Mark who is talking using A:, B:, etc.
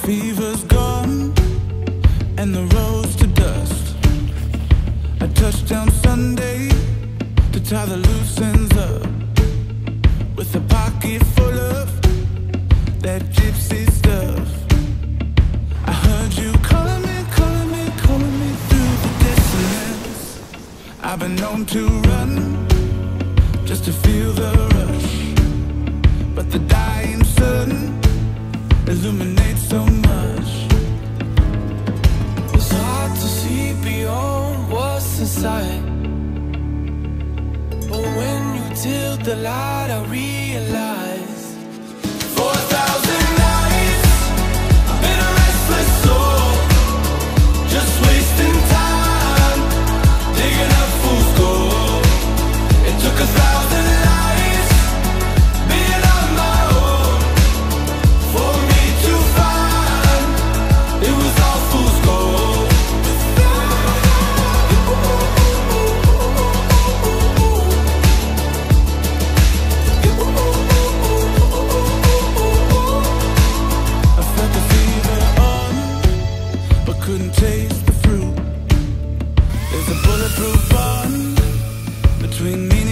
A: fever's gone and the road's to dust. I touched down Sunday to tie the loose ends up, with a pocket full of that gypsy stuff. I heard you calling me, calling me, calling me through the dissonance. I've been known to run just to feel the rush, but the dying sun illuminates so much.
B: It's hard to see beyond what's inside, but when you tilt the light I realize 4,000 nights I've been a restless soul, just wasting time, digging up fool's gold. It took 1,000 lives being on my own for me to find it was all fool's gold.
A: I felt the fever on, but couldn't taste the fruit. There's a bulletproof bond between me